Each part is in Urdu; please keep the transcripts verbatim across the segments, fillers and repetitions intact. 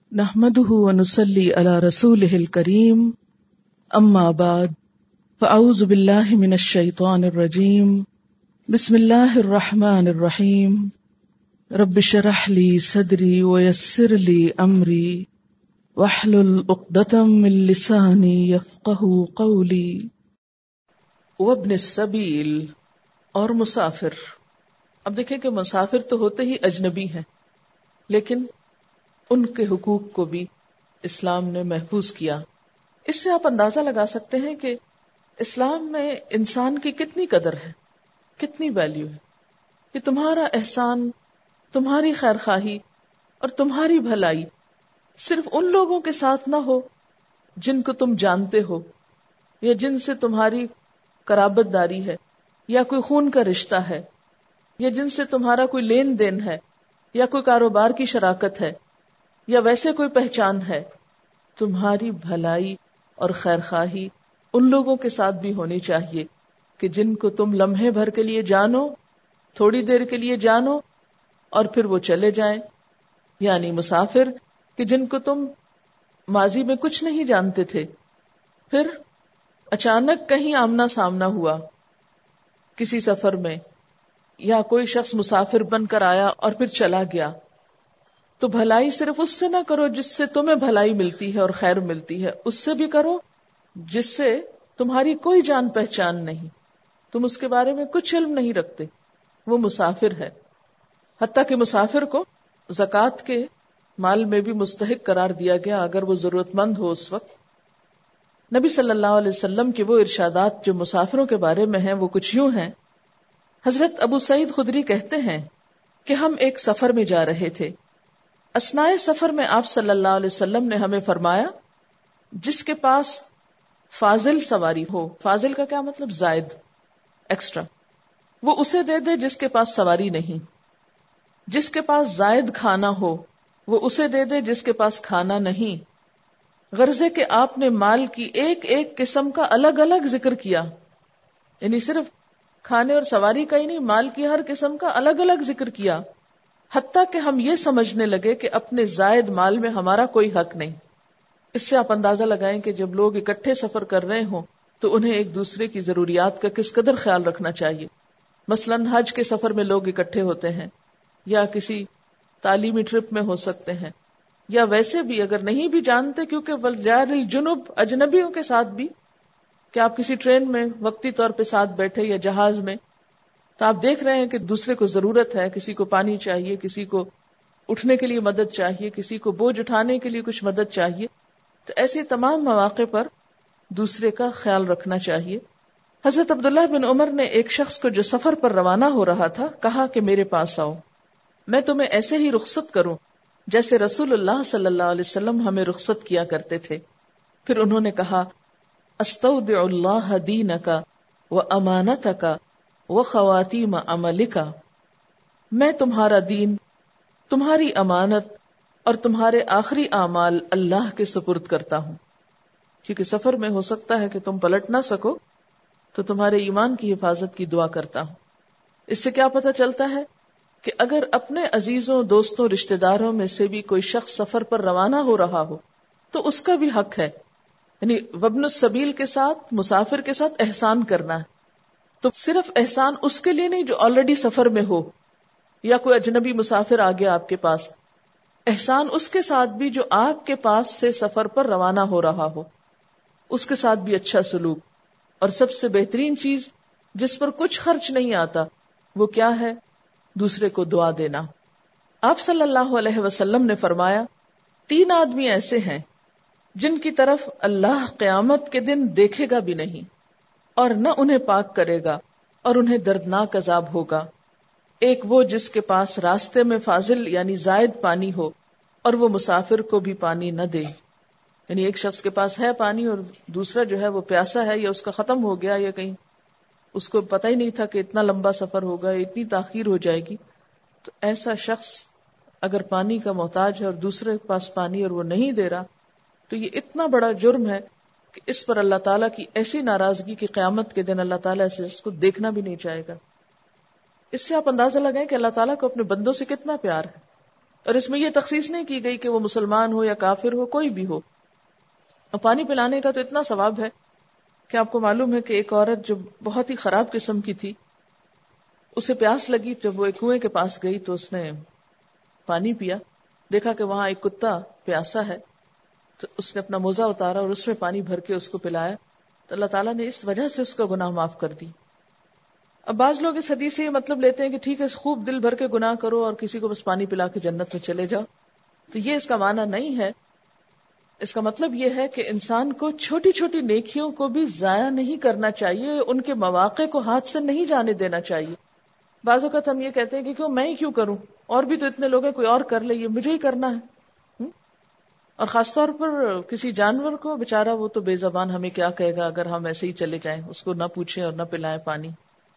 نحمده ونصلي على رسوله الكريم اما بعد فاعوذ بالله من الشيطان الرجيم بسم الله الرحمن الرحيم رب اشرح لي صدري ويسر لي امري واحلل عقدة من لساني يفقهوا قولي وابن السبيل اور مسافر. اب دیکھیں کہ مسافر تو ہوتے ہی اجنبی ہیں، لیکن ان کے حقوق کو بھی اسلام نے محفوظ کیا. اس سے آپ اندازہ لگا سکتے ہیں کہ اسلام میں انسان کی کتنی قدر ہے، کتنی ویلیو ہے کہ تمہارا احسان، تمہاری خیر خواہی اور تمہاری بھلائی صرف ان لوگوں کے ساتھ نہ ہو جن کو تم جانتے ہو یا جن سے تمہاری قرابت داری ہے یا کوئی خون کا رشتہ ہے یا جن سے تمہارا کوئی لین دین ہے یا کوئی کاروبار کی شراکت ہے یا ویسے کوئی پہچان ہے. تمہاری بھلائی اور خیر خواہی ان لوگوں کے ساتھ بھی ہونی چاہیے کہ جن کو تم لمحے بھر کے لیے جانو، تھوڑی دیر کے لیے جانو اور پھر وہ چلے جائیں. یعنی مسافر کہ جن کو تم ماضی میں کچھ نہیں جانتے تھے، پھر اچانک کہیں آمنا سامنا ہوا کسی سفر میں، یا کوئی شخص مسافر بن کر آیا اور پھر چلا گیا، تو بھلائی صرف اس سے نہ کرو جس سے تمہیں بھلائی ملتی ہے اور خیر ملتی ہے، اس سے بھی کرو جس سے تمہاری کوئی جان پہچان نہیں، تم اس کے بارے میں کچھ علم نہیں رکھتے، وہ مسافر ہے. حتیٰ کہ مسافر کو زکوٰۃ کے مال میں بھی مستحق قرار دیا گیا اگر وہ ضرورت مند ہو. اس وقت نبی صلی اللہ علیہ وسلم کے وہ ارشادات جو مسافروں کے بارے میں ہیں وہ کچھ یوں ہیں. حضرت ابو سعید خدری کہتے ہیں کہ ہم ایک سفر میں جا رہے تھے. اثناء سفر میں آپ صلی اللہ علیہ وسلم نے ہمیں فرمایا، جس کے پاس فاضل سواری ہو، فاضل کا کیا مطلب؟ زائد، ایکسٹرا، وہ اسے دے دے جس کے پاس سواری نہیں. جس کے پاس زائد کھانا ہو وہ اسے دے دے جس کے پاس کھانا نہیں. غرضے کہ آپ نے مال کی ایک ایک قسم کا الگ الگ ذکر کیا، یعنی صرف کھانے اور سواری کا ہی نہیں، مال کی ہر قسم کا الگ الگ ذکر کیا، حتیٰ کہ ہم یہ سمجھنے لگے کہ اپنے زائد مال میں ہمارا کوئی حق نہیں. اس سے آپ اندازہ لگائیں کہ جب لوگ اکٹھے سفر کر رہے ہوں تو انہیں ایک دوسرے کی ضروریات کا کس قدر خیال رکھنا چاہیے. مثلاً حج کے سفر میں لوگ اکٹھے ہوتے ہیں، یا کسی تعلیمی ٹرپ میں ہو سکتے ہیں، یا ویسے بھی اگر نہیں بھی جانتے، کیونکہ والجار الجنب، اجنبیوں کے ساتھ بھی، کہ آپ کسی ٹرین میں وقتی طور پہ ساتھ بیٹھے یا جہاز میں، تو آپ دیکھ رہے ہیں کہ دوسرے کو ضرورت ہے، کسی کو پانی چاہیے، کسی کو اٹھنے کے لیے مدد چاہیے، کسی کو بوجھ اٹھانے کے لیے کچھ مدد چاہیے، تو ایسے تمام مواقع پر دوسرے کا خیال رکھنا چاہیے. حضرت عبداللہ بن عمر نے ایک شخص کو جو سفر پر روانہ ہو رہا تھا کہا کہ میرے پاس آؤ، میں تمہیں ایسے ہی رخصت کروں جیسے رسول اللہ صلی اللہ علیہ وسلم ہمیں رخصت کیا کرتے تھے. پھر انہوں نے کہا، استودع اللہ دینک و امانتک و خواتیم عملک، میں تمہارا دین، تمہاری امانت اور تمہارے آخری اعمال اللہ کے سپرد کرتا ہوں. کیونکہ سفر میں ہو سکتا ہے کہ تم پلٹ نہ سکو، تو تمہارے ایمان کی حفاظت کی دعا کرتا ہوں. اس سے کیا پتہ چلتا ہے کہ اگر اپنے عزیزوں، دوستوں، رشتہ داروں میں سے بھی کوئی شخص سفر پر روانہ ہو رہا ہو تو اس کا بھی حق ہے، یعنی وابن السبیل کے ساتھ، مسافر کے ساتھ احسان کرنا ہے. تو صرف احسان اس کے لیے نہیں جو آلریڈی سفر میں ہو، یا کوئی اجنبی مسافر آ گیا آپ کے پاس، احسان اس کے ساتھ بھی جو آپ کے پاس سے سفر پر روانہ ہو رہا ہو، اس کے ساتھ بھی اچھا سلوک. اور سب سے بہترین چیز جس پر کچھ خرچ نہیں آتا وہ کیا ہے؟ دوسرے کو دعا دینا. آپ صلی اللہ علیہ وسلم نے فرمایا، تین آدمی ایسے ہیں جن کی طرف اللہ قیامت کے دن دیکھے گا بھی نہیں اور نہ انہیں پاک کرے گا اور انہیں دردناک عذاب ہوگا. ایک وہ جس کے پاس راستے میں فاضل یعنی زائد پانی ہو اور وہ مسافر کو بھی پانی نہ دے. یعنی ایک شخص کے پاس ہے پانی اور دوسرا جو ہے وہ پیاسا ہے، یا اس کا ختم ہو گیا، یا کہیں اس کو پتہ ہی نہیں تھا کہ اتنا لمبا سفر ہوگا، اتنی تاخیر ہو جائے گی. تو ایسا شخص اگر پانی کا محتاج ہے اور دوسرے کے پاس پانی اور وہ نہیں دے رہا، تو یہ اتنا بڑا جرم ہے کہ اس پر اللہ تعالیٰ کی ایسی ناراضگی کہ قیامت کے دن اللہ تعالیٰ سے اس کو دیکھنا بھی نہیں چاہے گا. اس سے آپ اندازہ لگائیں کہ اللہ تعالیٰ کو اپنے بندوں سے کتنا پیار ہے. اور اس میں یہ تخصیص نہیں کی گئی کہ وہ مسلمان ہو یا کافر ہو، کوئی بھی ہو. اور پانی پلانے کا تو اتنا ثواب ہے کہ آپ کو معلوم ہے کہ ایک عورت جو بہت ہی خراب قسم کی تھی، اسے پیاس لگی، جب وہ ایک کنویں کے پاس گئی تو اس نے پانی پیا، دیکھا کہ وہاں ایک کتا پیاسا ہے، تو اس نے اپنا موزہ اتارا اور اس میں پانی بھر کے اس کو پلایا، تو اللہ تعالیٰ نے اس وجہ سے اس کا گناہ معاف کر دی. اب بعض لوگ اس حدیث سے یہ مطلب لیتے ہیں کہ ٹھیک ہے خوب دل بھر کے گناہ کرو اور کسی کو بس پانی پلا کے جنت میں چلے جاؤ، تو یہ اس کا معنی نہیں ہے. اس کا مطلب یہ ہے کہ انسان کو چھوٹی چھوٹی نیکیوں کو بھی ضائع نہیں کرنا چاہیے، ان کے مواقع کو ہاتھ سے نہیں جانے دینا چاہیے. بعض اوقات ہم یہ کہتے ہیں کہ کیوں میں ہی کیوں کروں، اور بھی تو اتنے لوگ ہیں، کوئی اور کر لے، یہ مجھے ہی کرنا ہے. اور خاص طور پر کسی جانور کو، بےچارا وہ تو بے زبان، ہمیں کیا کہے گا اگر ہم ایسے ہی چلے جائیں، اس کو نہ پوچھیں اور نہ پلائیں پانی.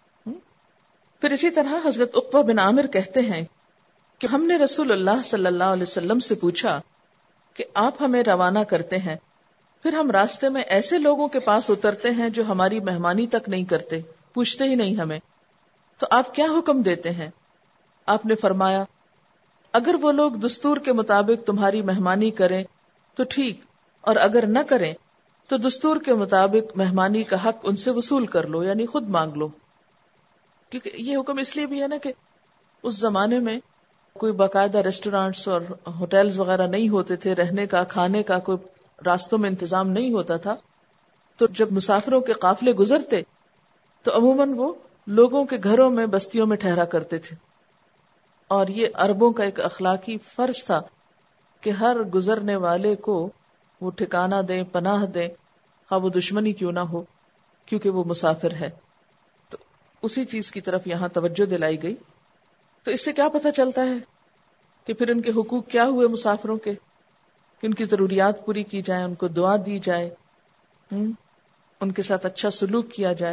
پھر اسی طرح حضرت عقبہ بن عامر کہتے ہیں کہ ہم نے رسول اللہ صلی اللہ علیہ وسلم سے پوچھا کہ آپ ہمیں روانہ کرتے ہیں، پھر ہم راستے میں ایسے لوگوں کے پاس اترتے ہیں جو ہماری مہمانی تک نہیں کرتے، پوچھتے ہی نہیں ہمیں، تو آپ کیا حکم دیتے ہیں؟ آپ نے فرمایا اگر وہ لوگ دستور کے مطابق تمہاری مہمانی کریں تو ٹھیک، اور اگر نہ کریں تو دستور کے مطابق مہمانی کا حق ان سے وصول کر لو، یعنی خود مانگ لو. کیونکہ یہ حکم اس لیے بھی ہے نا کہ اس زمانے میں کوئی باقاعدہ ریسٹورانٹس اور ہوٹلز وغیرہ نہیں ہوتے تھے، رہنے کا کھانے کا کوئی راستوں میں انتظام نہیں ہوتا تھا. تو جب مسافروں کے قافلے گزرتے تو عموماً وہ لوگوں کے گھروں میں بستیوں میں ٹھہرا کرتے تھے. اور یہ عربوں کا ایک اخلاقی فرض تھا کہ ہر گزرنے والے کو وہ ٹھکانہ دیں، پناہ دیں، خواہ وہ دشمنی کیوں نہ ہو، کیونکہ وہ مسافر ہے. تو اسی چیز کی طرف یہاں توجہ دلائی گئی. تو اس سے کیا پتہ چلتا ہے کہ پھر ان کے حقوق کیا ہوئے مسافروں کے، کہ ان کی ضروریات پوری کی جائیں، ان کو دعا دی جائے، ان کے ساتھ اچھا سلوک کیا جائے،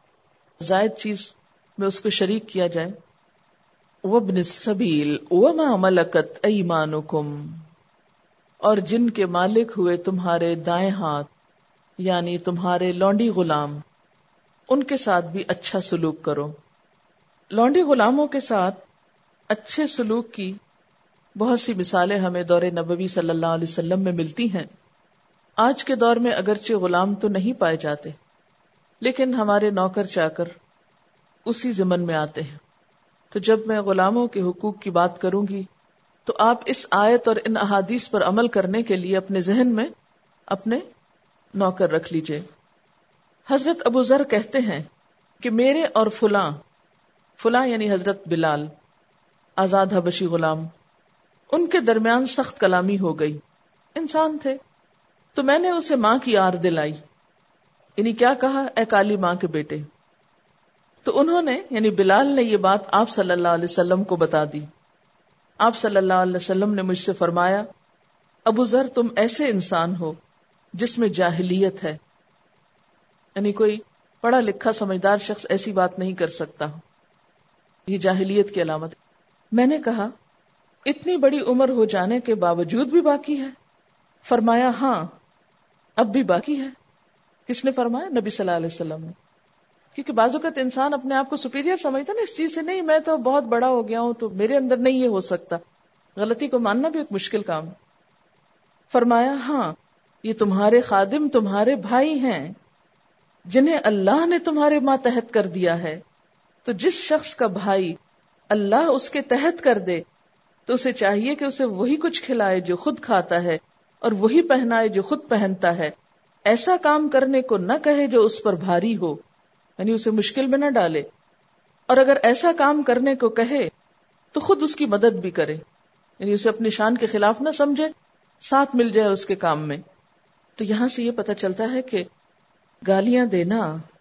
زائد چیز میں اس کو شریک کیا جائے. وابن السبیل وما ملکت ایمانکم، اور جن کے مالک ہوئے تمہارے دائیں ہاتھ، یعنی تمہارے لونڈی غلام، ان کے ساتھ بھی اچھا سلوک کرو. لونڈی غلاموں کے ساتھ اچھے سلوک کی بہت سی مثالیں ہمیں دور نبوی صلی اللہ علیہ وسلم میں ملتی ہیں. آج کے دور میں اگرچہ غلام تو نہیں پائے جاتے، لیکن ہمارے نوکر چاکر اسی ضمن میں آتے ہیں. تو جب میں غلاموں کے حقوق کی بات کروں گی تو آپ اس آیت اور ان احادیث پر عمل کرنے کے لیے اپنے ذہن میں اپنے نوکر رکھ لیجئے. حضرت ابو ذر کہتے ہیں کہ میرے اور فلاں فلاں یعنی حضرت بلال، آزاد حبشی غلام، ان کے درمیان سخت کلامی ہو گئی. انسان تھے، تو میں نے اسے ماں کی آر دلائی، یعنی کیا کہا، اے کالی ماں کے بیٹے. تو انہوں نے یعنی بلال نے یہ بات آپ صلی اللہ علیہ وسلم کو بتا دی. آپ صلی اللہ علیہ وسلم نے مجھ سے فرمایا ابو ذر تم ایسے انسان ہو جس میں جاہلیت ہے، یعنی کوئی پڑھا لکھا سمجھدار شخص ایسی بات نہیں کر سکتا، یہ جاہلیت کی علامت. میں نے کہا اتنی بڑی عمر ہو جانے کے باوجود بھی باقی ہے؟ فرمایا ہاں اب بھی باقی ہے. کس نے فرمایا؟ نبی صلی اللہ علیہ وسلم نے. کیونکہ بعض اوقات انسان اپنے آپ کو سپیریئر سمجھتا نا اس چیز سے، نہیں میں تو بہت بڑا ہو گیا ہوں تو میرے اندر نہیں یہ ہو سکتا. غلطی کو ماننا بھی ایک مشکل کام. فرمایا ہاں یہ تمہارے خادم تمہارے بھائی ہیں جنہیں اللہ نے تمہارے ماتحت کر دیا ہے. تو جس شخص کا بھائی اللہ اس کے تحت کر دے تو اسے چاہیے کہ اسے وہی کچھ کھلائے جو خود کھاتا ہے اور وہی پہنائے جو خود پہنتا ہے. ایسا کام کرنے کو نہ کہے جو اس پر بھاری ہو، یعنی اسے مشکل میں نہ ڈالے، اور اگر ایسا کام کرنے کو کہے تو خود اس کی مدد بھی کرے، یعنی اسے اپنی شان کے خلاف نہ سمجھے، ساتھ مل جائے اس کے کام میں. تو یہاں سے یہ پتہ چلتا ہے کہ گالیاں دینا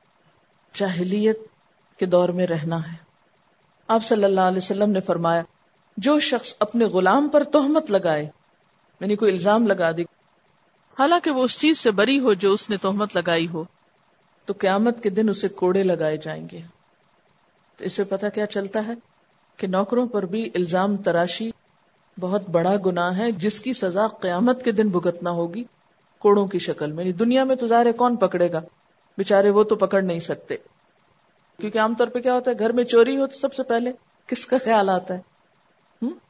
جاہلیت کے دور میں رہنا ہے. آپ صلی اللہ علیہ وسلم نے فرمایا جو شخص اپنے غلام پر تہمت لگائے، یعنی کوئی الزام لگا دے حالانکہ وہ اس چیز سے بری ہو جو اس نے تہمت لگائی ہو، تو قیامت کے دن اسے کوڑے لگائے جائیں گے. تو اس سے پتہ کیا چلتا ہے کہ نوکروں پر بھی الزام تراشی بہت بڑا گناہ ہے جس کی سزا قیامت کے دن بھگتنا ہوگی کوڑوں کی شکل میں. یعنی دنیا میں تو ظاہر ہے کون پکڑے گا، بےچارے وہ تو پکڑ نہیں سکتے. کیونکہ عام طور پہ کیا ہوتا ہے، گھر میں چوری ہو تو سب سے پہلے کس کا خیال آتا ہے؟ ہم؟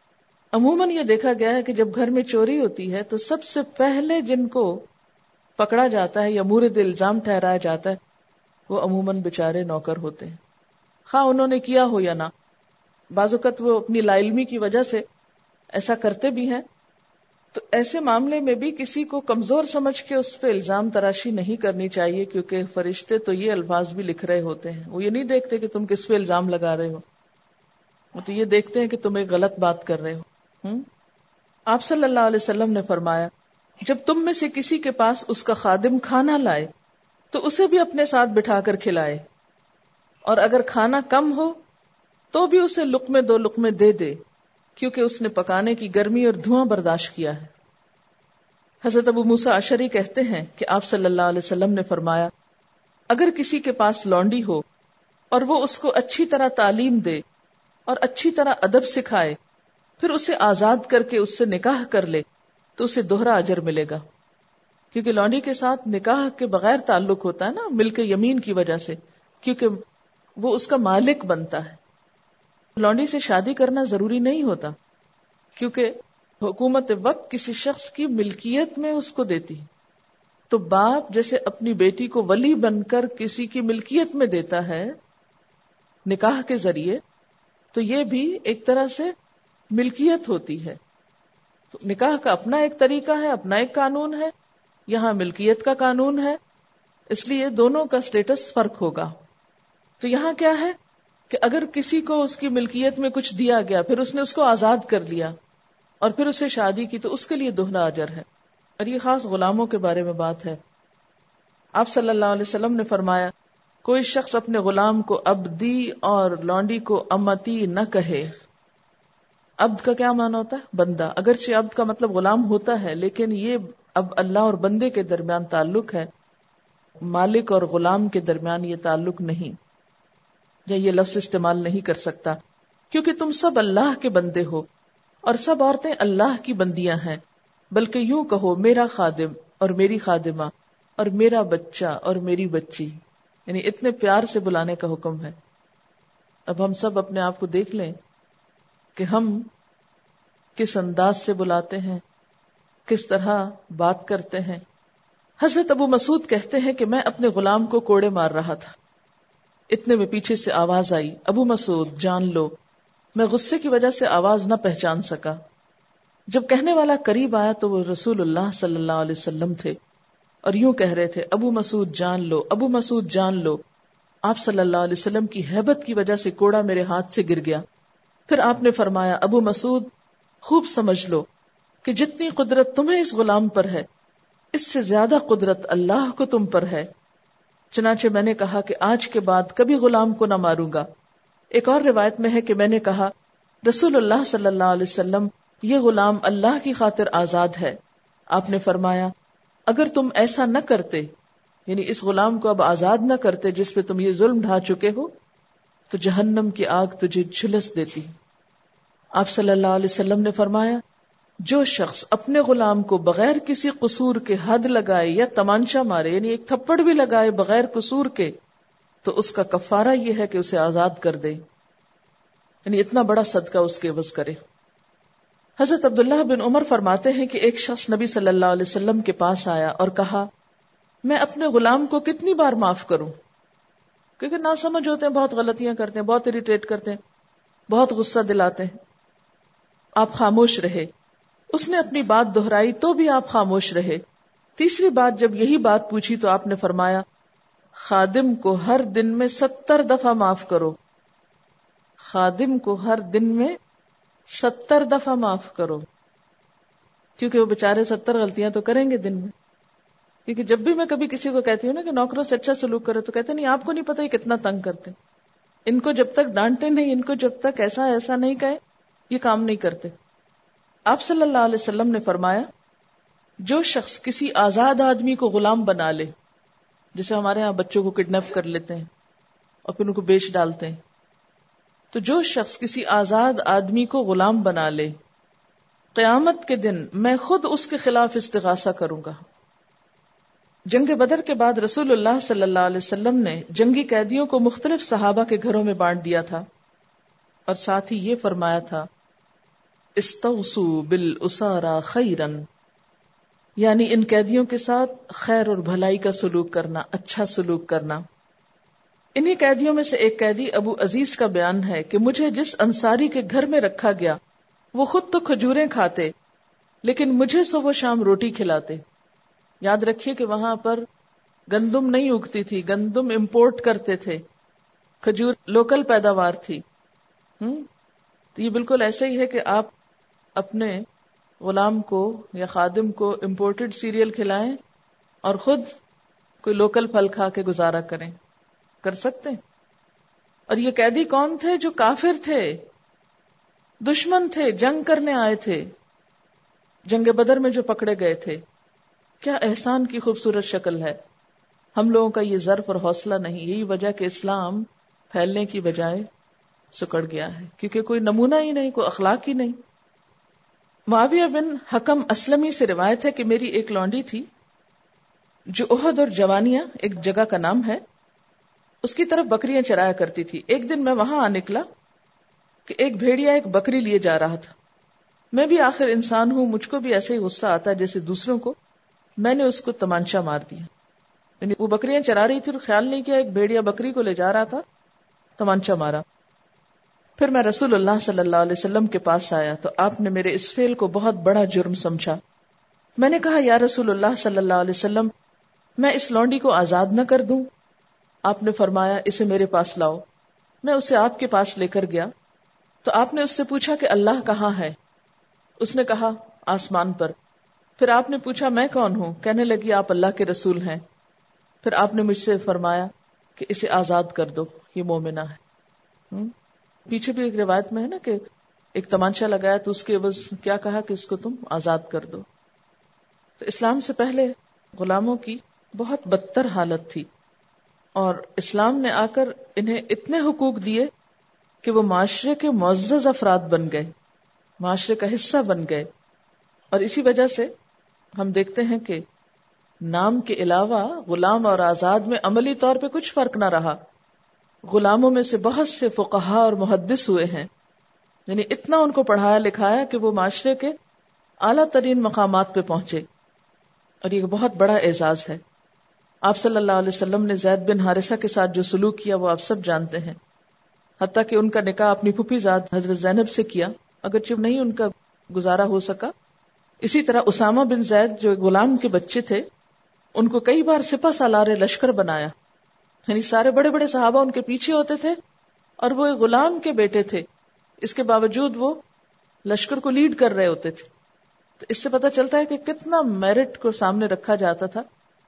عموماً یہ دیکھا گیا ہے کہ جب گھر میں چوری ہوتی ہے تو سب سے پہلے جن کو پکڑا جاتا ہے یا مورد الزام ٹھہرایا جاتا ہے وہ عموماً بیچارے نوکر ہوتے ہیں، خواہ انہوں نے کیا ہو یا نہ. بعض اوقات وہ اپنی لا علمی کی وجہ سے ایسا کرتے بھی ہیں. تو ایسے معاملے میں بھی کسی کو کمزور سمجھ کے اس پہ الزام تراشی نہیں کرنی چاہیے، کیونکہ فرشتے تو یہ الفاظ بھی لکھ رہے ہوتے ہیں. وہ یہ نہیں دیکھتے کہ تم کس پہ الزام لگا رہے ہو، وہ تو یہ دیکھتے ہیں کہ تم ایک غلط بات کر رہے ہو. ہم؟ آپ صلی اللہ علیہ وسلم نے فرمایا جب تم میں سے کسی کے پاس اس کا خادم کھانا لائے تو اسے بھی اپنے ساتھ بٹھا کر کھلائے، اور اگر کھانا کم ہو تو بھی اسے لقمے دو لقمے دے دے، کیونکہ اس نے پکانے کی گرمی اور دھواں برداشت کیا ہے. حضرت ابو موسیٰ اشعری کہتے ہیں کہ آپ صلی اللہ علیہ وسلم نے فرمایا اگر کسی کے پاس لونڈی ہو اور وہ اس کو اچھی طرح تعلیم دے اور اچھی طرح ادب سکھائے، پھر اسے آزاد کر کے اس سے نکاح کر لے تو اسے دوہرا اجر ملے گا. کیونکہ لونڈی کے ساتھ نکاح کے بغیر تعلق ہوتا ہے نا، ملک یمین کی وجہ سے، کیونکہ وہ اس کا مالک بنتا ہے. لونڈی سے شادی کرنا ضروری نہیں ہوتا، کیونکہ حکومت وقت کسی شخص کی ملکیت میں اس کو دیتی. تو باپ جیسے اپنی بیٹی کو ولی بن کر کسی کی ملکیت میں دیتا ہے نکاح کے ذریعے، تو یہ بھی ایک طرح سے ملکیت ہوتی ہے. تو نکاح کا اپنا ایک طریقہ ہے، اپنا ایک قانون ہے، یہاں ملکیت کا قانون ہے، اس لیے دونوں کا سٹیٹس فرق ہوگا. تو یہاں کیا ہے کہ اگر کسی کو اس کی ملکیت میں کچھ دیا گیا، پھر اس نے اس کو آزاد کر لیا اور پھر اسے شادی کی، تو اس کے لیے دوہرا اجر ہے. اور یہ خاص غلاموں کے بارے میں بات ہے. آپ صلی اللہ علیہ وسلم نے فرمایا کوئی شخص اپنے غلام کو عبدی اور لونڈی کو امتی نہ کہے. عبد کا کیا معنی ہوتا ہے؟ بندہ. اگرچہ عبد کا مطلب غلام ہوتا ہے، لیکن یہ اب اللہ اور بندے کے درمیان تعلق ہے، مالک اور غلام کے درمیان یہ تعلق نہیں، یا یہ لفظ استعمال نہیں کر سکتا، کیونکہ تم سب اللہ کے بندے ہو اور سب عورتیں اللہ کی بندیاں ہیں. بلکہ یوں کہو میرا خادم اور میری خادمہ اور میرا بچہ اور میری بچی، یعنی اتنے پیار سے بلانے کا حکم ہے. اب ہم سب اپنے آپ کو دیکھ لیں کہ ہم کس انداز سے بلاتے ہیں، کس طرح بات کرتے ہیں. حضرت ابو مسعود کہتے ہیں کہ میں اپنے غلام کو کوڑے مار رہا تھا، اتنے میں پیچھے سے آواز آئی ابو مسعود جان لو. میں غصے کی وجہ سے آواز نہ پہچان سکا. جب کہنے والا قریب آیا تو وہ رسول اللہ صلی اللہ علیہ وسلم تھے اور یوں کہہ رہے تھے ابو مسعود جان لو، ابو مسعود جان لو. آپ صلی اللہ علیہ وسلم کی ہیبت کی وجہ سے کوڑا میرے ہاتھ سے گر گیا. پھر آپ نے فرمایا ابو مسعود خوب سمجھ لو کہ جتنی قدرت تمہیں اس غلام پر ہے، اس سے زیادہ قدرت اللہ کو تم پر ہے. چنانچہ میں نے کہا کہ آج کے بعد کبھی غلام کو نہ ماروں گا. ایک اور روایت میں ہے کہ میں نے کہا رسول اللہ صلی اللہ علیہ وسلم یہ غلام اللہ کی خاطر آزاد ہے. آپ نے فرمایا اگر تم ایسا نہ کرتے، یعنی اس غلام کو اب آزاد نہ کرتے جس پہ تم یہ ظلم ڈھا چکے ہو، تو جہنم کی آگ تجھے جھلس دیتی. آپ صلی اللہ علیہ وسلم نے فرمایا جو شخص اپنے غلام کو بغیر کسی قصور کے حد لگائے یا تمانچہ مارے، یعنی ایک تھپڑ بھی لگائے بغیر قصور کے، تو اس کا کفارہ یہ ہے کہ اسے آزاد کر دے، یعنی اتنا بڑا صدقہ اس کے عوض کرے. حضرت عبداللہ بن عمر فرماتے ہیں کہ ایک شخص نبی صلی اللہ علیہ وسلم کے پاس آیا اور کہا میں اپنے غلام کو کتنی بار معاف کروں، کیونکہ ناسمجھ ہوتے ہیں، بہت غلطیاں کرتے ہیں، بہت اریٹیٹ کرتے ہیں، بہت غصہ دلاتے ہیں. آپ خاموش رہے. اس نے اپنی بات دہرائی تو بھی آپ خاموش رہے. تیسری بات جب یہی بات پوچھی تو آپ نے فرمایا خادم کو ہر دن میں ستر دفعہ معاف کرو. خادم کو ہر دن میں ستر دفعہ معاف کرو، کیونکہ وہ بےچارے ستر غلطیاں تو کریں گے دن میں. کیونکہ جب بھی میں کبھی کسی کو کہتی ہوں نا کہ نوکروں سے اچھا سلوک کرے تو کہتے نہیں آپ کو نہیں پتا یہ کتنا تنگ کرتے، ان کو جب تک ڈانٹے نہیں، ان کو جب تک ایسا ایسا نہیں کہے یہ کام نہیں کرتے. آپ صلی اللہ علیہ وسلم نے فرمایا جو شخص کسی آزاد آدمی کو غلام بنا لے، جیسے ہمارے ہاں بچوں کو کڈنیپ کر لیتے ہیں اور پھر ان کو بیچ ڈالتے ہیں، تو جو شخص کسی آزاد آدمی کو غلام بنا لے، قیامت کے دن میں خود اس کے خلاف استغاثہ کروں گا. جنگ بدر کے بعد رسول اللہ صلی اللہ علیہ وسلم نے جنگی قیدیوں کو مختلف صحابہ کے گھروں میں بانٹ دیا تھا اور ساتھ ہی یہ فرمایا تھا استوصوا بالاسارى خیرا، یعنی ان قیدیوں کے ساتھ خیر اور بھلائی کا سلوک کرنا، اچھا سلوک کرنا۔ انہی قیدیوں میں سے ایک قیدی ابو عزیز کا بیان ہے کہ مجھے جس انصاری کے گھر میں رکھا گیا وہ خود تو کھجوریں کھاتے لیکن مجھے صبح و شام روٹی کھلاتے۔ یاد رکھیے کہ وہاں پر گندم نہیں اگتی تھی، گندم امپورٹ کرتے تھے، کھجور لوکل پیداوار تھی۔ ہم تو یہ بالکل ایسے ہی ہے کہ آپ اپنے غلام کو یا خادم کو امپورٹڈ سیریل کھلائیں اور خود کوئی لوکل پھل کھا کے گزارا کریں، کر سکتے ہیں؟ اور یہ قیدی کون تھے؟ جو کافر تھے، دشمن تھے، جنگ کرنے آئے تھے، جنگ بدر میں جو پکڑے گئے تھے۔ کیا احسان کی خوبصورت شکل ہے۔ ہم لوگوں کا یہ ظرف اور حوصلہ نہیں، یہی وجہ کہ اسلام پھیلنے کی بجائے سکڑ گیا ہے، کیونکہ کوئی نمونہ ہی نہیں، کوئی اخلاق ہی نہیں۔ معاویہ بن حکم اسلمی سے روایت ہے کہ میری ایک لونڈی تھی جو احد اور جوانیہ ایک جگہ کا نام ہے، اس کی طرف بکریاں چرایا کرتی تھی۔ ایک دن میں وہاں آ نکلا کہ ایک بھیڑیا ایک بکری لیے جا رہا تھا۔ میں بھی آخر انسان ہوں، مجھ کو بھی ایسے ہی غصہ آتا ہے جیسے دوسروں کو۔ میں نے اس کو تمانچہ مار دیا، یعنی وہ بکریاں چرا رہی تھی اور خیال نہیں کیا ایک بھیڑیا بکری کو لے جا رہا تھا، تمانچہ مارا۔ پھر میں رسول اللہ صلی اللہ علیہ وسلم کے پاس آیا تو آپ نے میرے اس فعل کو بہت بڑا جرم سمجھا۔ میں نے کہا یا رسول اللہ صلی اللہ علیہ وسلم، میں اس لونڈی کو آزاد نہ کر دوں؟ آپ نے فرمایا اسے میرے پاس لاؤ۔ میں اسے آپ کے پاس لے کر گیا تو آپ نے اس سے پوچھا کہ اللہ کہاں ہے؟ اس نے کہا آسمان پر۔ پھر آپ نے پوچھا میں کون ہوں؟ کہنے لگی آپ اللہ کے رسول ہیں۔ پھر آپ نے مجھ سے فرمایا کہ اسے آزاد کر دو، یہ مومنہ ہے۔ پیچھے بھی ایک روایت میں ہے نا کہ ایک تمانچہ لگایا تو اس کے عوض کیا کہا کہ اس کو تم آزاد کر دو۔ تو اسلام سے پہلے غلاموں کی بہت بدتر حالت تھی، اور اسلام نے آ کر انہیں اتنے حقوق دیے کہ وہ معاشرے کے معزز افراد بن گئے، معاشرے کا حصہ بن گئے۔ اور اسی وجہ سے ہم دیکھتے ہیں کہ نام کے علاوہ غلام اور آزاد میں عملی طور پہ کچھ فرق نہ رہا۔ غلاموں میں سے بہت سے فقہا اور محدث ہوئے ہیں، یعنی اتنا ان کو پڑھایا لکھایا کہ وہ معاشرے کے اعلیٰ ترین مقامات پہ پہنچے، اور یہ بہت بڑا اعزاز ہے۔ آپ صلی اللہ علیہ وسلم نے زید بن حارثہ کے ساتھ جو سلوک کیا وہ آپ سب جانتے ہیں، حتیٰ کہ ان کا نکاح اپنی پھوپھی ذات حضرت زینب سے کیا، اگرچہ نہیں ان کا گزارا ہو سکا۔ اسی طرح اسامہ بن زید جو غلام کے بچے تھے، ان کو کئی بار سپہ سالار لشکر بنایا، یعنی سارے بڑے بڑے صحابہ ان کے پیچھے ہوتے تھے اور وہ ایک غلام کے بیٹے تھے، اس کے باوجود وہ لشکر کو لیڈ کر رہے ہوتے تھے۔ تو اس سے پتہ چلتا ہے کہ کتنا میرٹ کو سامنے رکھا جاتا تھا،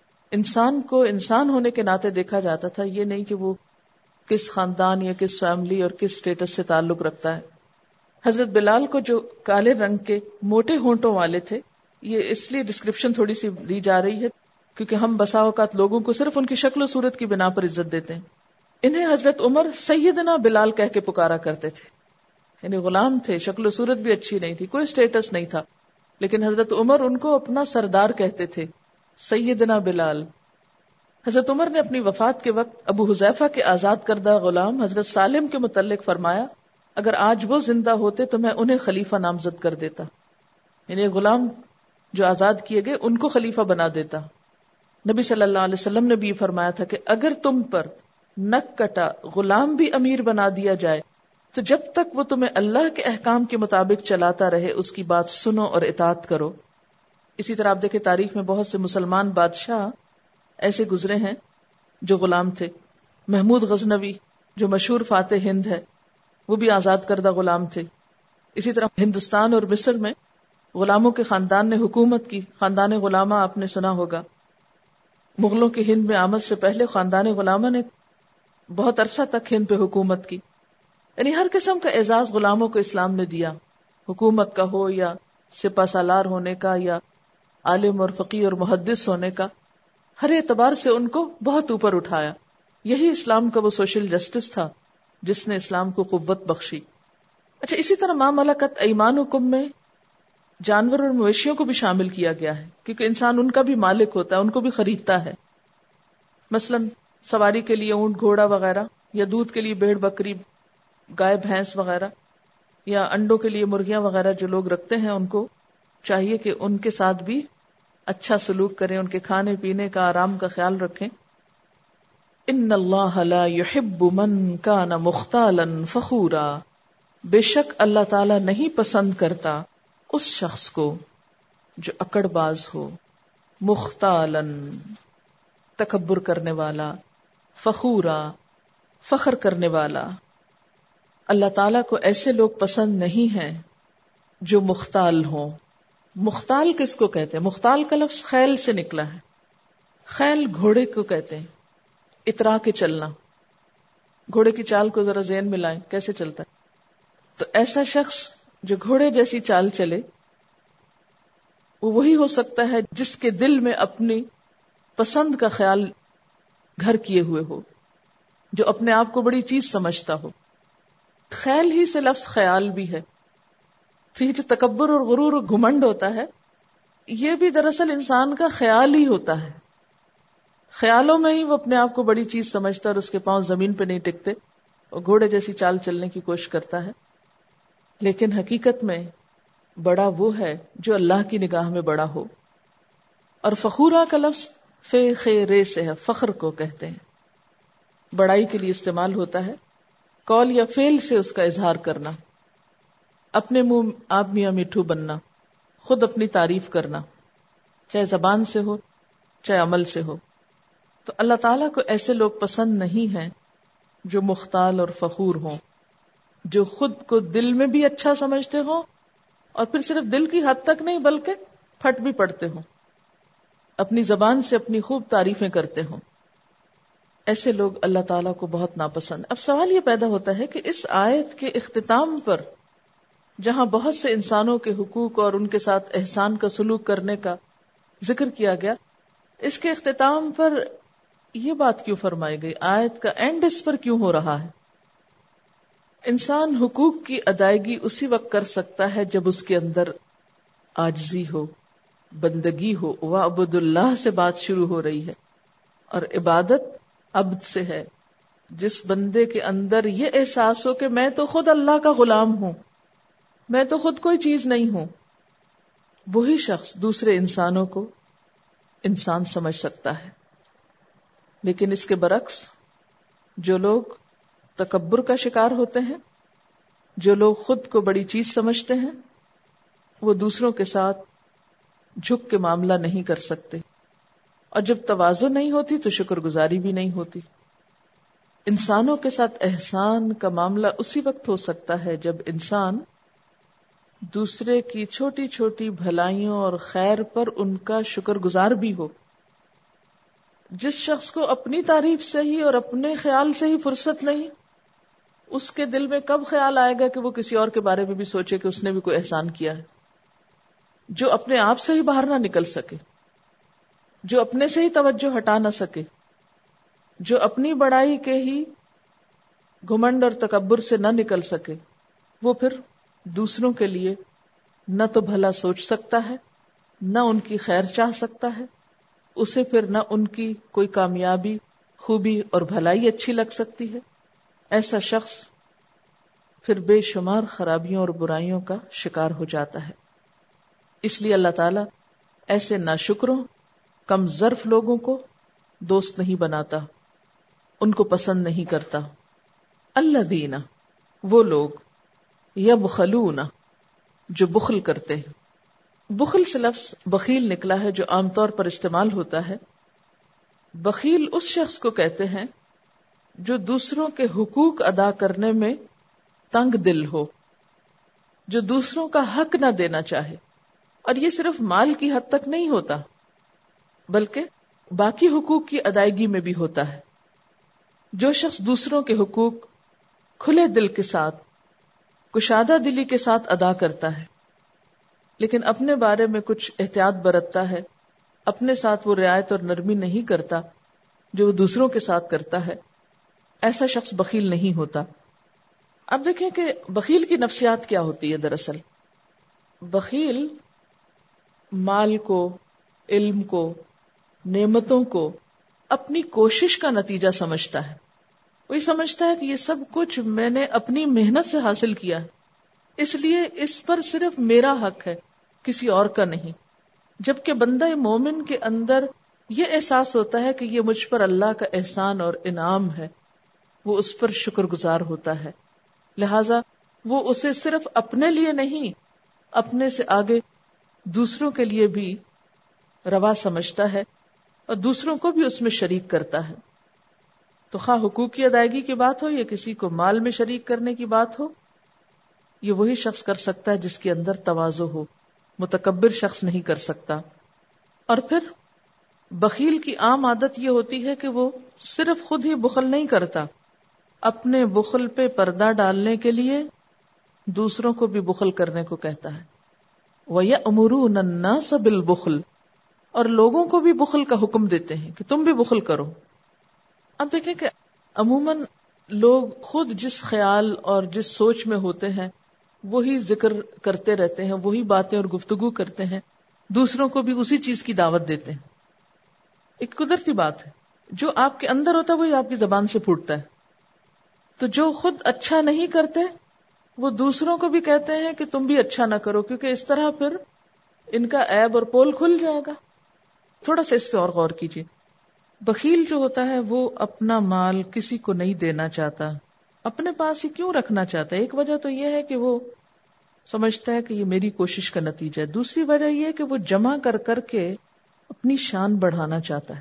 انسان کو انسان ہونے کے ناطے دیکھا جاتا تھا، یہ نہیں کہ وہ کس خاندان یا کس فیملی اور کس سٹیٹس سے تعلق رکھتا ہے۔ حضرت بلال کو جو کالے رنگ کے موٹے ہونٹوں والے تھے، یہ اس لیے ڈسکرپشن تھوڑی سی دی جا رہی ہے کیونکہ ہم بسا اوقات لوگوں کو صرف ان کی شکل و صورت کی بنا پر عزت دیتے ہیں۔ انہیں حضرت عمر سیدنا بلال کہہ کے پکارا کرتے تھے، یعنی غلام تھے، شکل و صورت بھی اچھی نہیں تھی، کوئی سٹیٹس نہیں تھا، لیکن حضرت عمر ان کو اپنا سردار کہتے تھے، سیدنا بلال۔ حضرت عمر نے اپنی وفات کے وقت ابو حذیفہ کے آزاد کردہ غلام حضرت سالم کے متعلق فرمایا اگر آج وہ زندہ ہوتے تو میں انہیں خلیفہ نامزد کر دیتا، یعنی غلام جو آزاد کیے گئے ان کو خلیفہ بنا دیتا۔ نبی صلی اللہ علیہ وسلم نے بھی فرمایا تھا کہ اگر تم پر نک کٹا غلام بھی امیر بنا دیا جائے تو جب تک وہ تمہیں اللہ کے احکام کے مطابق چلاتا رہے اس کی بات سنو اور اطاعت کرو۔ اسی طرح آپ دیکھیں تاریخ میں بہت سے مسلمان بادشاہ ایسے گزرے ہیں جو غلام تھے۔ محمود غزنوی جو مشہور فاتح ہند ہے وہ بھی آزاد کردہ غلام تھے۔ اسی طرح ہندوستان اور مصر میں غلاموں کے خاندان نے حکومت کی، خاندان غلامہ آپ نے سنا ہوگا۔ مغلوں کے ہند میں آمد سے پہلے خاندان غلامہ نے بہت عرصہ تک ہند پہ حکومت کی، یعنی ہر قسم کا اعزاز غلاموں کو اسلام نے دیا، حکومت کا ہو یا سپہ سالار ہونے کا یا عالم اور فقیہ اور محدث ہونے کا، ہر اعتبار سے ان کو بہت اوپر اٹھایا۔ یہی اسلام کا وہ سوشل جسٹس تھا جس نے اسلام کو قوت بخشی۔ اچھا، اسی طرح ما ملکت ایمانکم میں جانور اور مویشیوں کو بھی شامل کیا گیا ہے، کیونکہ انسان ان کا بھی مالک ہوتا ہے، ان کو بھی خریدتا ہے۔ مثلا سواری کے لیے اونٹ گھوڑا وغیرہ، یا دودھ کے لیے بھیڑ بکری گائے بھینس وغیرہ، یا انڈوں کے لیے مرغیاں وغیرہ جو لوگ رکھتے ہیں ان کو چاہیے کہ ان کے ساتھ بھی اچھا سلوک کریں، ان کے کھانے پینے کا، آرام کا خیال رکھیں. ان اللہ لا يحب من کان مختالا فخورا، بے شک اللہ تعالی نہیں پسند کرتا اس شخص کو جو اکڑ باز ہو، مختالا تکبر کرنے والا، فخورا فخر کرنے والا. اللہ تعالیٰ کو ایسے لوگ پسند نہیں ہیں جو مختال ہوں. مختال کس کو کہتے ہیں؟ مختال کا لفظ خیل سے نکلا ہے. خیل گھوڑے کو کہتے ہیں، اترا کے چلنا. گھوڑے کی چال کو ذرا ذہن میں لائیں، کیسے چلتا ہے؟ تو ایسا شخص جو گھوڑے جیسی چال چلے وہ وہی ہو سکتا ہے جس کے دل میں اپنی پسند کا خیال گھر کیے ہوئے ہو، جو اپنے آپ کو بڑی چیز سمجھتا ہو. خیل ہی سے لفظ خیال بھی ہے. تو یہ جو تکبر اور غرور اور گھمنڈ ہوتا ہے یہ بھی دراصل انسان کا خیال ہی ہوتا ہے. خیالوں میں ہی وہ اپنے آپ کو بڑی چیز سمجھتا ہے اور اس کے پاؤں زمین پہ نہیں ٹکتے اور گھوڑے جیسی چال چلنے کی کوشش کرتا ہے. لیکن حقیقت میں بڑا وہ ہے جو اللہ کی نگاہ میں بڑا ہو. اور فخورا کا لفظ فے خے رے سے ہے، فخر کو کہتے ہیں، بڑائی کے لیے استعمال ہوتا ہے. قول یا فعل سے اس کا اظہار کرنا، اپنے منہ آپ میاں میٹھو بننا، خود اپنی تعریف کرنا، چاہے زبان سے ہو چاہے عمل سے ہو. تو اللہ تعالیٰ کو ایسے لوگ پسند نہیں ہیں جو مختال اور فخور ہوں، جو خود کو دل میں بھی اچھا سمجھتے ہوں اور پھر صرف دل کی حد تک نہیں بلکہ پھٹ بھی پڑتے ہوں، اپنی زبان سے اپنی خوب تعریفیں کرتے ہوں. ایسے لوگ اللہ تعالیٰ کو بہت ناپسند. اب سوال یہ پیدا ہوتا ہے کہ اس آیت کے اختتام پر جہاں بہت سے انسانوں کے حقوق اور ان کے ساتھ احسان کا سلوک کرنے کا ذکر کیا گیا، اس کے اختتام پر یہ بات کیوں فرمائی گئی؟ آیت کا اینڈ اس پر کیوں ہو رہا ہے؟ انسان حقوق کی ادائیگی اسی وقت کر سکتا ہے جب اس کے اندر عاجزی ہو، بندگی ہو. وَعْبُدُ اللَّهَ سے بات شروع ہو رہی ہے اور عبادت عبد سے ہے. جس بندے کے اندر یہ احساس ہو کہ میں تو خود اللہ کا غلام ہوں، میں تو خود کوئی چیز نہیں ہوں، وہی شخص دوسرے انسانوں کو انسان سمجھ سکتا ہے. لیکن اس کے برعکس جو لوگ تکبر کا شکار ہوتے ہیں، جو لوگ خود کو بڑی چیز سمجھتے ہیں، وہ دوسروں کے ساتھ جھک کے معاملہ نہیں کر سکتے. اور جب تواضع نہیں ہوتی تو شکر گزاری بھی نہیں ہوتی. انسانوں کے ساتھ احسان کا معاملہ اسی وقت ہو سکتا ہے جب انسان دوسرے کی چھوٹی چھوٹی بھلائیوں اور خیر پر ان کا شکر گزار بھی ہو. جس شخص کو اپنی تعریف سے ہی اور اپنے خیال سے ہی فرصت نہیں، اس کے دل میں کب خیال آئے گا کہ وہ کسی اور کے بارے میں بھی سوچے کہ اس نے بھی کوئی احسان کیا ہے؟ جو اپنے آپ سے ہی باہر نہ نکل سکے، جو اپنے سے ہی توجہ ہٹا نہ سکے، جو اپنی بڑائی کے ہی گھمنڈ اور تکبر سے نہ نکل سکے، وہ پھر دوسروں کے لیے نہ تو بھلا سوچ سکتا ہے، نہ ان کی خیر چاہ سکتا ہے، اسے پھر نہ ان کی کوئی کامیابی، خوبی اور بھلائی اچھی لگ سکتی ہے. ایسا شخص پھر بے شمار خرابیوں اور برائیوں کا شکار ہو جاتا ہے. اس لیے اللہ تعالیٰ ایسے ناشکروں، کم ظرف لوگوں کو دوست نہیں بناتا، ان کو پسند نہیں کرتا. الذین، وہ لوگ، یبخلون، جو بخل کرتے ہیں. بخل سے لفظ بخیل نکلا ہے جو عام طور پر استعمال ہوتا ہے. بخیل اس شخص کو کہتے ہیں جو دوسروں کے حقوق ادا کرنے میں تنگ دل ہو، جو دوسروں کا حق نہ دینا چاہے. اور یہ صرف مال کی حد تک نہیں ہوتا بلکہ باقی حقوق کی ادائیگی میں بھی ہوتا ہے. جو شخص دوسروں کے حقوق کھلے دل کے ساتھ، کشادہ دلی کے ساتھ ادا کرتا ہے، لیکن اپنے بارے میں کچھ احتیاط برتتا ہے، اپنے ساتھ وہ رعایت اور نرمی نہیں کرتا جو وہ دوسروں کے ساتھ کرتا ہے، ایسا شخص بخیل نہیں ہوتا. اب دیکھیں کہ بخیل کی نفسیات کیا ہوتی ہے. دراصل بخیل مال کو، علم کو، نعمتوں کو اپنی کوشش کا نتیجہ سمجھتا ہے. وہ یہ سمجھتا ہے کہ یہ سب کچھ میں نے اپنی محنت سے حاصل کیا ہے، اس لیے اس پر صرف میرا حق ہے، کسی اور کا نہیں. جبکہ بندہ مومن کے اندر یہ احساس ہوتا ہے کہ یہ مجھ پر اللہ کا احسان اور انعام ہے، وہ اس پر شکر گزار ہوتا ہے. لہذا وہ اسے صرف اپنے لیے نہیں، اپنے سے آگے دوسروں کے لیے بھی روا سمجھتا ہے اور دوسروں کو بھی اس میں شریک کرتا ہے. تو خواہ حقوق کی ادائیگی کی بات ہو یا کسی کو مال میں شریک کرنے کی بات ہو، یہ وہی شخص کر سکتا ہے جس کے اندر تواضع ہو. متکبر شخص نہیں کر سکتا. اور پھر بخیل کی عام عادت یہ ہوتی ہے کہ وہ صرف خود ہی بخل نہیں کرتا، اپنے بخل پہ پردہ ڈالنے کے لیے دوسروں کو بھی بخل کرنے کو کہتا ہے. وَيَأْمُرُونَ النَّاسَ بِالْبُخْلِ، اور لوگوں کو بھی بخل کا حکم دیتے ہیں کہ تم بھی بخل کرو. اب دیکھیں کہ عموماً لوگ خود جس خیال اور جس سوچ میں ہوتے ہیں وہی ذکر کرتے رہتے ہیں، وہی باتیں اور گفتگو کرتے ہیں، دوسروں کو بھی اسی چیز کی دعوت دیتے ہیں. ایک قدرتی بات ہے، جو آپ کے اندر ہوتا ہے وہی آپ کی زبان سے پھوٹتا ہے. تو جو خود اچھا نہیں کرتے وہ دوسروں کو بھی کہتے ہیں کہ تم بھی اچھا نہ کرو، کیونکہ اس طرح پھر ان کا عیب اور پول کھل جائے گا. تھوڑا سا اس پہ اور غور کیجیے. بخیل جو ہوتا ہے وہ اپنا مال کسی کو نہیں دینا چاہتا، اپنے پاس ہی کیوں رکھنا چاہتا ہے؟ ایک وجہ تو یہ ہے کہ وہ سمجھتا ہے کہ یہ میری کوشش کا نتیجہ ہے. دوسری وجہ یہ ہے کہ وہ جمع کر کر کے اپنی شان بڑھانا چاہتا ہے.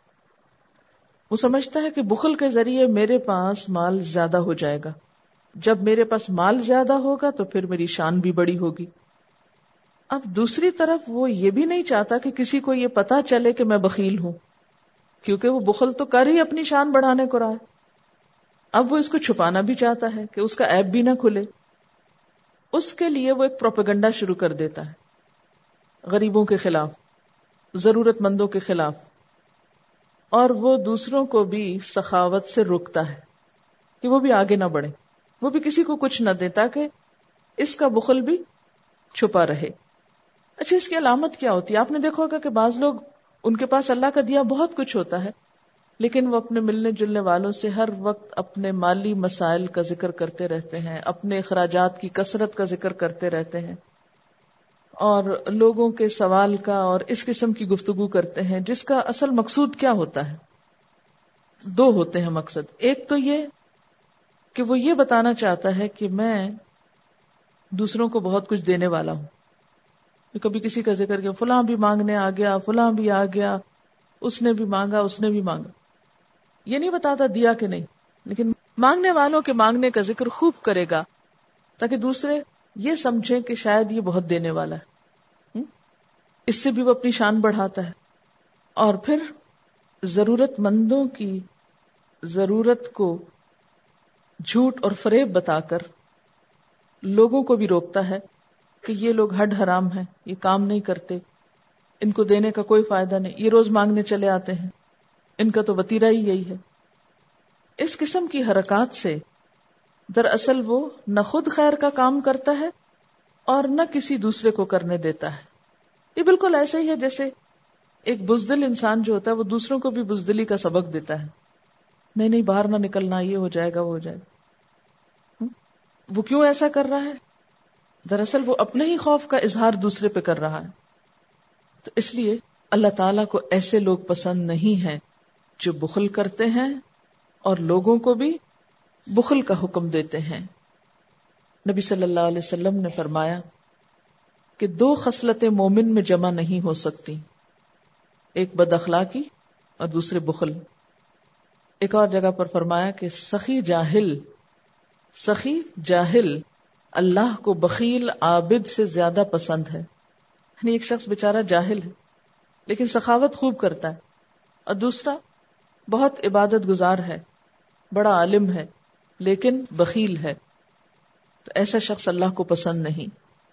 وہ سمجھتا ہے کہ بخل کے ذریعے میرے پاس مال زیادہ ہو جائے گا، جب میرے پاس مال زیادہ ہوگا تو پھر میری شان بھی بڑی ہوگی. اب دوسری طرف وہ یہ بھی نہیں چاہتا کہ کسی کو یہ پتا چلے کہ میں بخیل ہوں، کیونکہ وہ بخل تو کر ہی اپنی شان بڑھانے کو رہا ہے. اب وہ اس کو چھپانا بھی چاہتا ہے کہ اس کا عیب بھی نہ کھلے. اس کے لیے وہ ایک پروپیگنڈا شروع کر دیتا ہے غریبوں کے خلاف، ضرورت مندوں کے خلاف، اور وہ دوسروں کو بھی سخاوت سے روکتا ہے کہ وہ بھی آگے نہ بڑھے، وہ بھی کسی کو کچھ نہ دے، تاکہ اس کا بخل بھی چھپا رہے. اچھا، اس کی علامت کیا ہوتی ہے؟ آپ نے دیکھا ہوگا کہ بعض لوگ، ان کے پاس اللہ کا دیا بہت کچھ ہوتا ہے، لیکن وہ اپنے ملنے جلنے والوں سے ہر وقت اپنے مالی مسائل کا ذکر کرتے رہتے ہیں، اپنے اخراجات کی کثرت کا ذکر کرتے رہتے ہیں، اور لوگوں کے سوال کا اور اس قسم کی گفتگو کرتے ہیں، جس کا اصل مقصود کیا ہوتا ہے؟ دو ہوتے ہیں مقصد. ایک تو یہ کہ وہ یہ بتانا چاہتا ہے کہ میں دوسروں کو بہت کچھ دینے والا ہوں. کبھی کسی کا ذکر کیا، فلاں بھی مانگنے آ گیا، فلاں بھی آ گیا، اس نے بھی مانگا، اس نے بھی مانگا. یہ نہیں بتاتا دیا کہ نہیں، لیکن مانگنے والوں کے مانگنے کا ذکر خوب کرے گا تاکہ دوسرے یہ سمجھیں کہ شاید یہ بہت دینے والا ہے. اس سے بھی وہ اپنی شان بڑھاتا ہے. اور پھر ضرورت مندوں کی ضرورت کو جھوٹ اور فریب بتا کر لوگوں کو بھی روکتا ہے کہ یہ لوگ ہڈ حرام ہیں، یہ کام نہیں کرتے، ان کو دینے کا کوئی فائدہ نہیں، یہ روز مانگنے چلے آتے ہیں، ان کا تو وتیرہ ہی یہی ہے. اس قسم کی حرکات سے دراصل وہ نہ خود خیر کا کام کرتا ہے اور نہ کسی دوسرے کو کرنے دیتا ہے. یہ بالکل ایسا ہی ہے جیسے ایک بزدل انسان جو ہوتا ہے وہ دوسروں کو بھی بزدلی کا سبق دیتا ہے. نہیں نہیں باہر نہ نکلنا، یہ ہو جائے گا، وہ ہو جائے گا. وہ کیوں ایسا کر رہا ہے؟ دراصل وہ اپنے ہی خوف کا اظہار دوسرے پہ کر رہا ہے. تو اس لیے اللہ تعالیٰ کو ایسے لوگ پسند نہیں ہیں جو بخل کرتے ہیں اور لوگوں کو بھی بخل کا حکم دیتے ہیں. نبی صلی اللہ علیہ وسلم نے فرمایا کہ دو خصلتیں مومن میں جمع نہیں ہو سکتی، ایک بد اخلاقی اور دوسرے بخل. ایک اور جگہ پر فرمایا کہ سخی جاہل سخی جاہل اللہ کو بخیل عابد سے زیادہ پسند ہے. یعنی ایک شخص بیچارہ جاہل ہے لیکن سخاوت خوب کرتا ہے، اور دوسرا بہت عبادت گزار ہے، بڑا عالم ہے لیکن بخیل ہے. تو ایسا شخص اللہ کو پسند نہیں.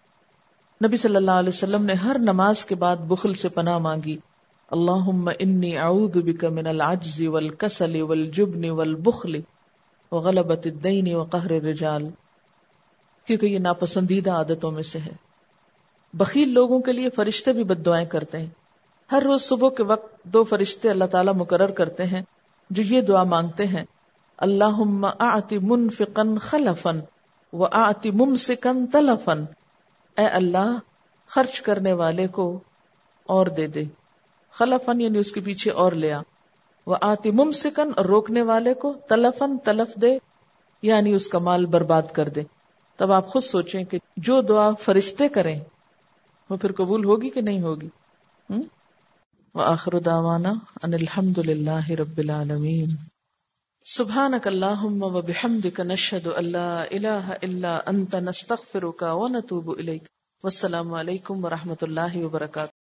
نبی صلی اللہ علیہ وسلم نے ہر نماز کے بعد بخل سے پناہ مانگی. اللہم انی اعوذ بک من العجز والکسل والجبن والبخل وغلبۃ الدین وقہر الرجال، کیونکہ یہ ناپسندیدہ عادتوں میں سے ہے. بخیل لوگوں کے لیے فرشتے بھی بد دعائیں کرتے ہیں. ہر روز صبح کے وقت دو فرشتے اللہ تعالیٰ مقرر کرتے ہیں جو یہ دعا مانگتے ہیں، اللہم اعط منفقا خلفا وَآتِ مُمْسِكًا تَلَفًا، اے اللہ خرچ کرنے والے کو اور دے دے، خلفن یعنی اس کے پیچھے اور لیا، وَآتِ مُمْسِكًا اور روکنے والے کو تلفن تلف دے یعنی اس کا مال برباد کر دے۔ تب آپ خود سوچیں کہ جو دعا فرشتے کریں وہ پھر قبول ہوگی کہ نہیں ہوگی۔ وآخر دعوانا ان الحمد للہ رب العالمین۔ سبحانک اللہم وبحمدک نشہد ان لا الہ الا انت نستغفرک ونتوب الیک۔ والسلام علیکم ورحمۃ اللہ وبرکاتہ۔